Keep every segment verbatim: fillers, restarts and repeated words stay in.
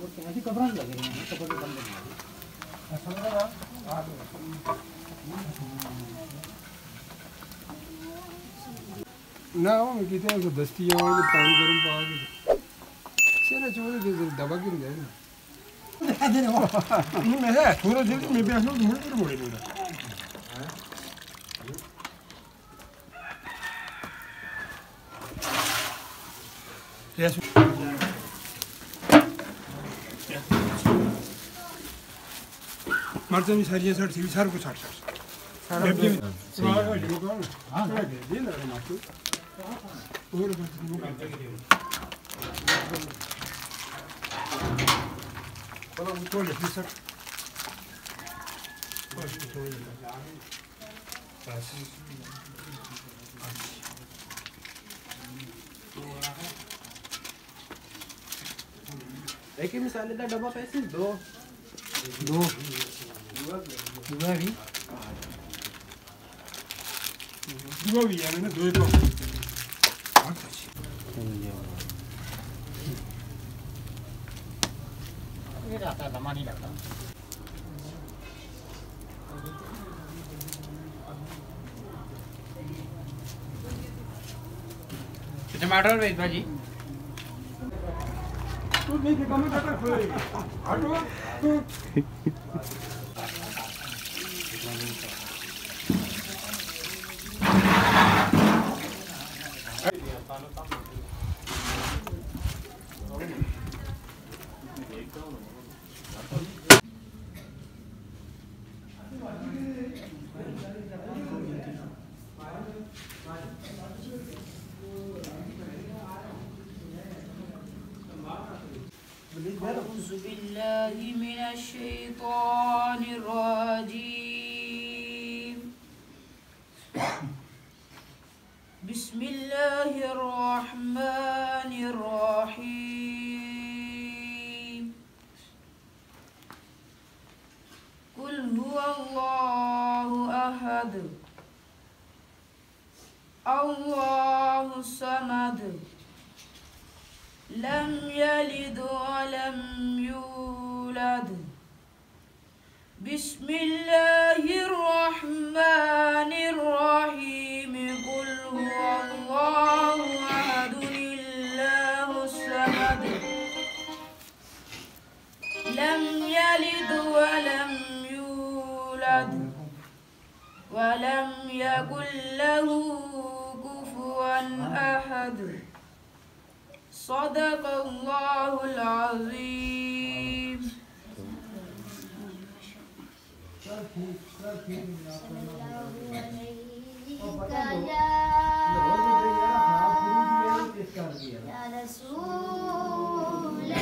ایسی کپڑا لگے ہیں کپڑے بند نہ وہ کہتے ہیں دستی پانی گرم پا کے سیرا چوڑے کے دبا گر گئے نا میں ہے تھوڑا جلدی میں بھی آسوں ڈھونڈ کر موڑے میرا مرچن ساری ساڑھ سی سارا کچھ ساڑھ ساڑھ سارا ایک ہی مثال دا ڈبا پیسے دو دو دو بھی دو بھی ہے نا دو تو بہت اچھی یہ رہتا دما نہیں لگتا ٹماٹر بھیج بھاجی تو نہیں کہ کم کرتا کھولے ہٹو أعوذ بالله من الشيطان الرجيم بسم الله الرحمن الرحيم قل هو الله أحد الله الصمد لم يلد ولم يولد بسم الله الرحمن الرحيم قل هو الله أحد الله الصمد لم يلد ولم يولد ولم يكن له كفوا أحد صدق الله العظيم يا رسول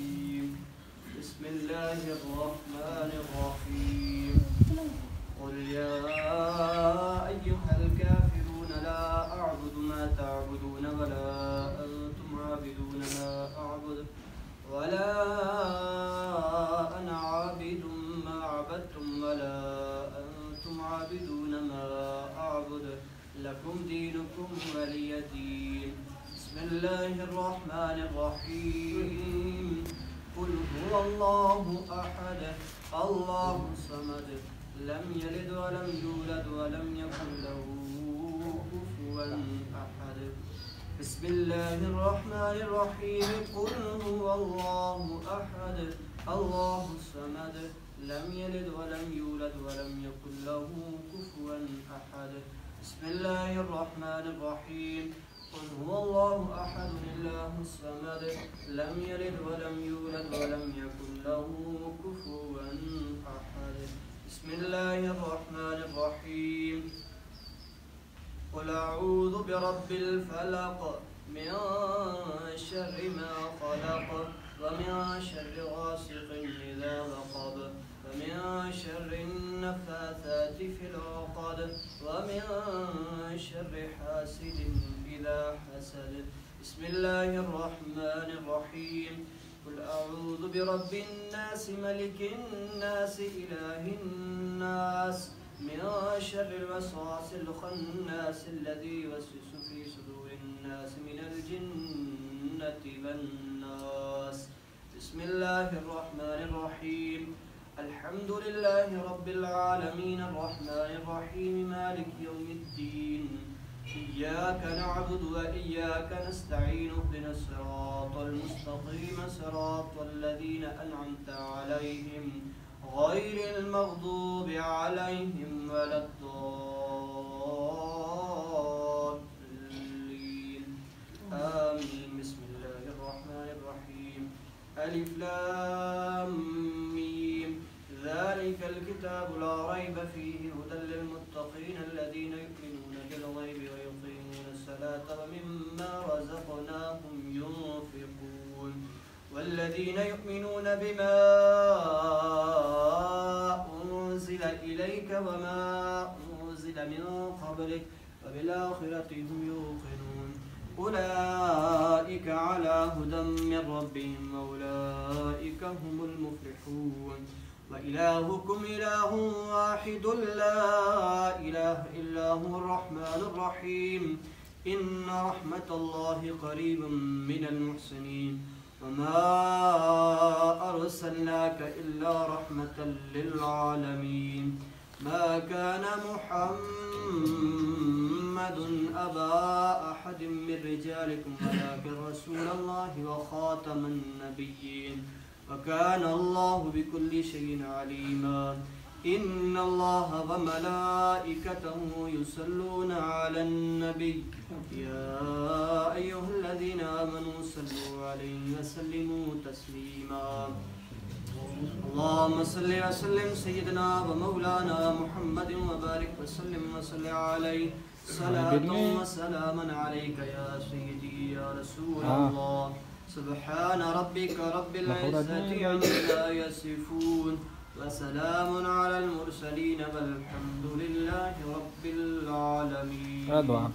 الرجيم بسم الله الرحمن الرحيم قل يا أيها الكافرون لا أعبد ما تعبدون ولا أنتم عابدون ما أعبد ولا أنا عابد ما عبدتم ولا أنتم عابدون ما أعبد لكم دينكم ولي دين بسم الله الرحمن الرحيم قل هو الله أحد الله الصمد لم يلد ولم يولد ولم يكن له كفوا أحد بسم الله الرحمن الرحيم قل هو الله أحد الله الصمد لم يلد ولم يولد ولم يكن له كفوا أحد بسم الله الرحمن الرحيم قل هو الله أحد الله الصمد لم يلد ولم يولد ولم يكن له كفوا أحد بسم الله الرحمن الرحيم قل أعوذ برب الفلق من شر ما خلق ومن شر غاسق إذا وقب ومن شر النفاثات في العقد ومن شر حاسد إذا حسد بسم الله الرحمن الرحيم قل أعوذ برب الناس ملك الناس إله الناس من شر الوسواس الخناس الذي يوسوس في صدور الناس من الجنة والناس بسم الله الرحمن الرحيم الحمد لله رب العالمين الرحمن الرحيم مالك يوم الدين إياك نعبد وإياك نستعين اهدنا الصراط المستقيم صراط الذين أنعمت عليهم غير المغضوب عليهم ولا الضالين آمين بسم الله الرحمن الرحيم ألف لام ميم ذلك الكتاب لا ريب فيه هدى للمتقين الذين يؤمنون بالغيب ويقيمون الصلاة ومما رزقناهم ينفقون والذين يؤمنون بما أنزل إليك وما أنزل من قبلك وبالآخرة هم يوقنون أولئك على هدى من ربهم وأولئك هم المفلحون وإلهكم إله واحد لا إله إلا هو الرحمن الرحيم إن رحمة الله قريب من المحسنين وما أرسلناك إلا رحمة للعالمين ما كان محمد أبا أحد من رجالكم ولكن رسول الله وخاتم النبيين وكان الله بكل شيء عليما إن الله وملائكته يصلون على النبي يا أيها الذين آمنوا صلوا عليه وسلموا تسليما اللهم صل وسلم سيدنا ومولانا محمد وبارك وسلم وصل عليه صلاة وسلاما عليك يا سيدي يا رسول الله سبحان ربك رب العزة عما يصفون وسلام على المرسلين والحمد لله رب العالمين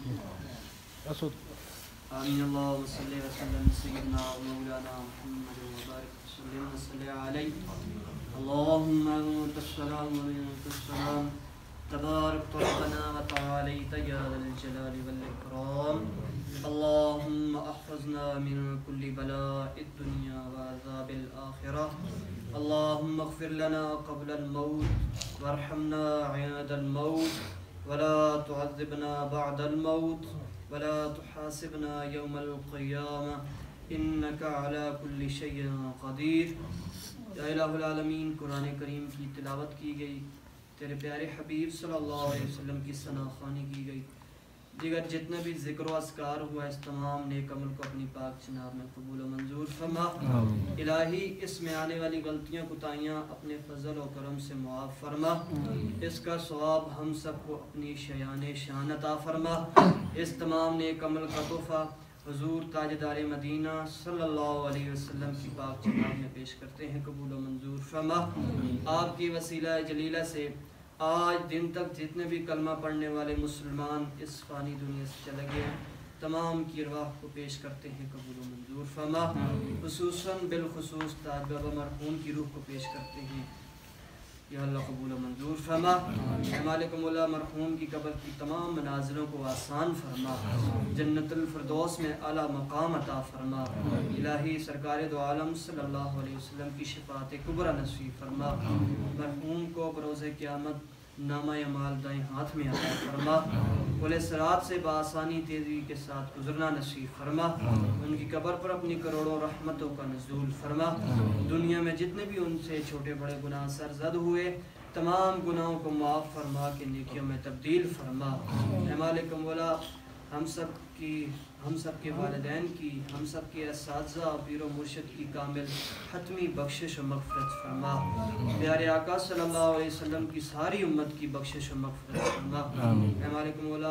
آمين اللهم صل وسلم سيدنا ومولانا محمد وبارك وسلم وصل عليه اللهم أنت السلام ومنك السلام تبارك ربنا وتعاليت يا ذا الجلال والإكرام اللهم احفظنا من كل بلاء الدنيا وعذاب الآخرة اللهم اغفر لنا قبل الموت وارحمنا عند الموت ولا تعذبنا بعد الموت ولا تحاسبنا يوم القيامة إنك على كل شيء قدير یا الہ العالمین قرآن کریم کی تلاوت کی گئی تیرے پیارے حبیب صلی اللہ علیہ وسلم کی ثنا خوانی کی گئی دیگر جتنے بھی ذکر و اذکار ہوا اس تمام نیک عمل کو اپنی پاک جناب میں قبول و منظور فرما الہی اس میں آنے والی غلطیاں کوتاہیاں اپنے فضل و کرم سے معاف فرما اس کا ثواب ہم سب کو اپنی شیان شان عطا فرما اس تمام نیک عمل کا تحفہ حضور تاجدار مدینہ صلی اللہ علیہ وسلم کی پاک جناب میں پیش کرتے ہیں، قبول و منظور فرما۔ آپ کی وسیلہ جلیلہ سے آج دن تک جتنے بھی کلمہ پڑھنے والے مسلمان اس فانی دنیا سے چلے گئے ہیں، تمام کی ارواح کو پیش کرتے ہیں، قبول و منظور فرما۔ خصوصاً بالخصوص تاج بابا مرحوم کی روح کو پیش کرتے ہیں، یا اللہ قبول و منظور فرما۔ اے مالک مولا مرحوم کی قبر کی تمام منازلوں کو آسان فرما، جنت الفردوس میں اعلیٰ مقام عطا فرما۔ الہی سرکار دو عالم صلی اللہ علیہ وسلم کی شفاعت کبریٰ نصیب فرما۔ مرحوم کو بروز قیامت نامہ اعمال دائیں ہاتھ میں عطا فرما، پل صراط سے بآسانی تیزی کے ساتھ گزرنا نصیب فرما۔ ان کی قبر پر اپنی کروڑوں رحمتوں کا نزول فرما۔ دنیا میں جتنے بھی ان سے چھوٹے بڑے گناہ سرزد ہوئے، تمام گناہوں کو معاف فرما کے نیکیوں میں تبدیل فرما۔ اے مالک مولا ہم سب کی ہم سب کے والدین کی، ہم سب کے اساتذہ پیر و مرشد کی کامل حتمی بخشش و مغفرت فرما۔ پیارے آقا صلی اللہ علیہ وسلم کی ساری امت کی بخشش و مغفرت فرما۔ اے مالک مولا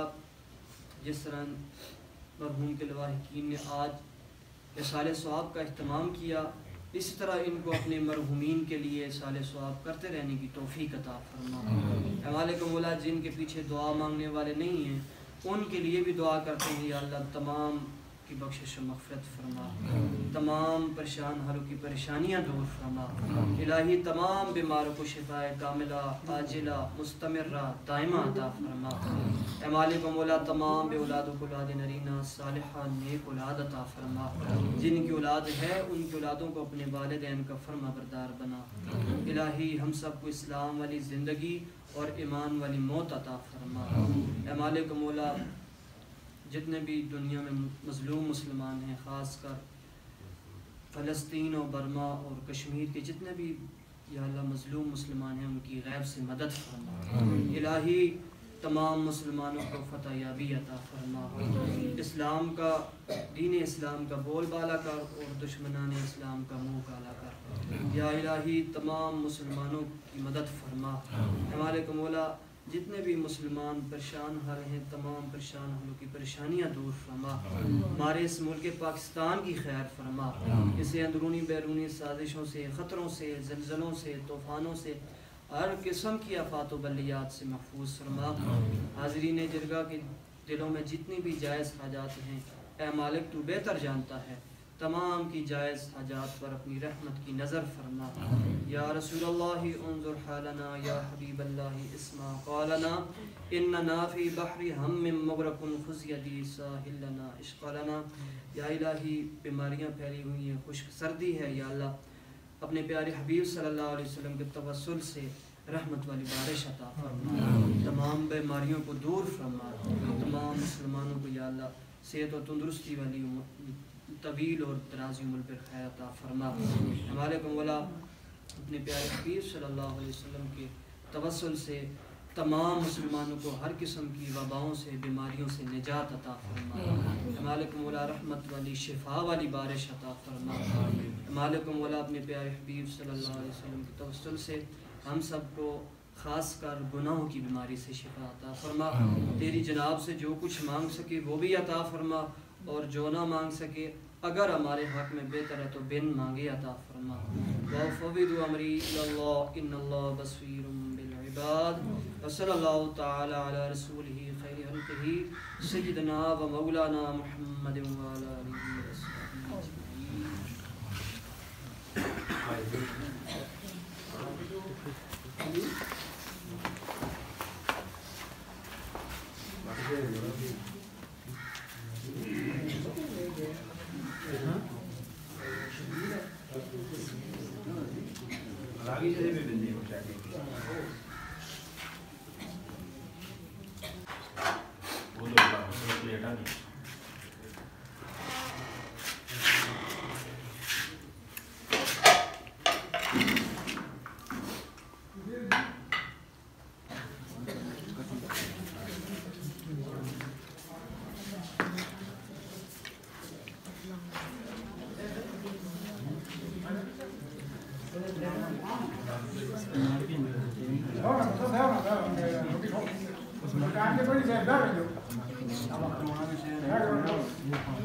جس طرح مرحوم کے لواحقین نے آج اصال ثواب کا اہتمام کیا، اس طرح ان کو اپنے مرحومین کے لیے اصال ثواب کرتے رہنے کی توفیق عطا فرما۔ اے مالک مولا جن کے پیچھے دعا مانگنے والے نہیں ہیں، ان کے لیے بھی دعا کرتے ہیں، یا اللہ تمام کی بخشش و مغفرت فرما، تمام پریشان حالوں کی پریشانیاں دور فرما۔ الہی تمام بیماروں کو شفاء کاملہ عاجلہ مستمرہ دائمہ عطا فرما۔ اے مالک و مولا تمام بے اولاد و اولاد نرینہ صالحہ نیک اولاد عطا فرما، جن کی اولاد ہے ان کی اولادوں کو اپنے والدین کا فرما بردار بنا۔ الہی ہم سب کو اسلام والی زندگی اور ایمان والی موت عطا فرما۔ اے مالک و مولا جتنے بھی دنیا میں مظلوم مسلمان ہیں، خاص کر فلسطین و برما اور کشمیر کے جتنے بھی یا اللہ مظلوم مسلمان ہیں، ان کی غیب سے مدد فرما۔ الہی تمام مسلمانوں کو فتح یابی عطا فرما، اسلام کا دین اسلام کا بول بالا کر اور دشمنان اسلام کا منہ کالا کر۔ یا الہی تمام مسلمانوں کی مدد فرما۔ ہمارے کو مولا جتنے بھی مسلمان پریشان حال ہیں، تمام پریشان حالوں کی پریشانیاں دور فرما۔ ہمارے اس ملک پاکستان کی خیر فرما، اسے اندرونی بیرونی سازشوں سے، خطروں سے، زلزلوں سے، طوفانوں سے، ہر قسم کی آفات و بلیات سے محفوظ فرما۔ حاضرین جرگہ کے دلوں میں جتنی بھی جائز حاجات ہیں، اے مالک تو بہتر جانتا ہے، تمام کی جائز حاجات پر اپنی رحمت کی نظر فرما۔ یا رسول اللہ انظر حالنا، یا حبیب اللہ اسمع قالنا، اننا فی بحر ہم مغرق خذ یدی ساحل لنا عشق لنا۔ یا الہی بیماریاں پھیلی ہوئی ہیں، خشک سردی ہے، یا اللہ اپنے پیارے حبیب صلی اللہ علیہ وسلم کے توسل سے رحمت والی بارش عطا فرما، تمام بیماریوں کو دور فرما، تمام مسلمانوں کو یا اللہ صحت و تندرستی والی طویل اور دراز عمر پر خیر عطا فرما۔ ہمارے کو مولا اپنے پیارے حبیب صلی اللہ علیہ وسلم کے توسل سے تمام مسلمانوں کو ہر قسم کی وباؤں سے، بیماریوں سے نجات عطا فرما۔ مالک مولا رحمت والی شفا والی بارش عطا فرما۔ مالک مولا اپنے پیارے حبیب صلی اللہ علیہ وسلم کے توسل سے ہم سب کو خاص کر گناہوں کی بیماری سے شفا عطا فرما۔ تیری جناب سے جو کچھ مانگ سکے وہ بھی عطا فرما، اور جو نہ مانگ سکے اگر ہمارے حق میں بہتر ہے تو بن مانگے عطا فرما۔ وَأُفَوِّضُ أَمْرِي إِلَى اللَّهِ إِنَّ اللَّهَ بَصِيرٌ بِالْعِبَادِ وصلی اللہ تعالی علی رسولہ خیر خلقہ سیدنا و مولانا محمد وعلی آلہ وصحبہ Gracias.